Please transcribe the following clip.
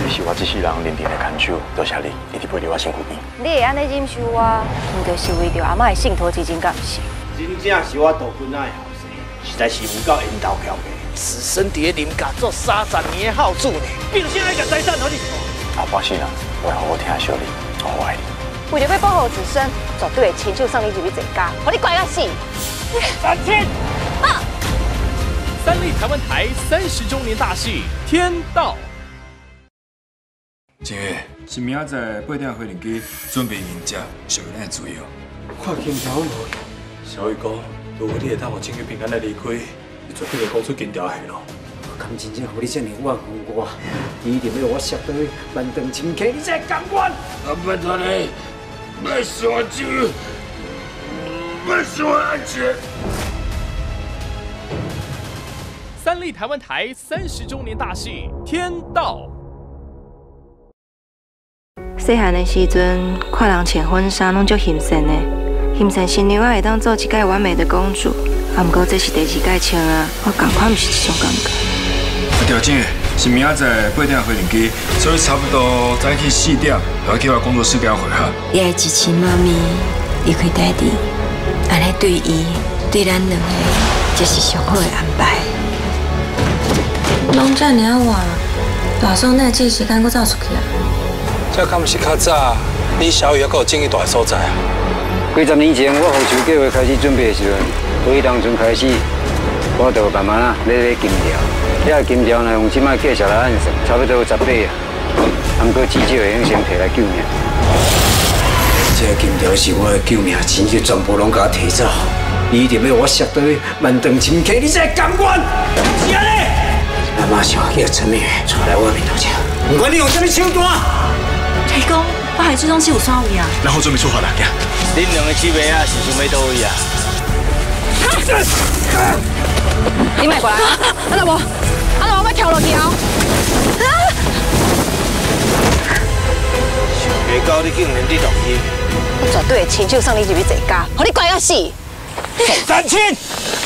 你是我这世人认定的看守，多谢你，一直陪在我身躯边。 你会安尼忍受我，毋就是为着阿嬷的信托基金，敢毋是？ 真正是我大君仔的后生，实在是有够缘投巧的。此生伫林家做30年的孝子呢，并且那个财产和你。 后半生啊，我会好好听小你，我爱你。 为着要保护子孙，绝对会亲手送你入去这家，互你乖到死。 3000。 三立台湾台30周年大戏《天道》。 静月，是明仔载8点回灵机准备迎接小月咱的自由。 看金条路，小雨讲，如果你会当互静月平安的离开，你绝对会讲出金条的下落。 我甘真正互你这么怨恨我，你一定要我摔倒万丈青溪，你才甘愿。 我拜托你，别伤我静月，别伤我安全。 三立台湾台30周年大戏《天道》。 细汉的时阵，看人穿婚纱拢足欣赏的，欣赏新娘会当做一届完美的公主。啊，不过这是第2届穿啊，我同款毋是这种感觉。 调整的是明仔载8点回灵机，所以差不多早起4点，就要去我工作室给我会合。 你爱支持妈咪，离开爹地，安尼对伊，对咱两个，就是上好的安排。拢遮尔啊晚，大嫂哪这时间搁走出去啊？ 这敢毋是较早，你小雨还有正义大的所在啊？ 几10年前，我复仇计划开始准备的时阵，从当阵开始，我就慢慢啊咧金条。这金条呢，用即摆计数来按算，差不多10把啊。不过至少会用先摕来救命。这金条是我的救命钱，就全部拢甲我摕走。你一定要我摔倒万丈深溪，你才甘愿？是安尼。阿妈想叫陈美出来我面头前，不管你用什么手段。 提公，我海水东西有啥位啊？ 然后准备出发啦，行。 恁两个姊妹啊，是想要倒位啊？ 你莫过来，阿老婆，我要跳落去哦。 想袂到你竟然伫录音， 我绝对会亲手送你入去这家，互你乖到死。 3000。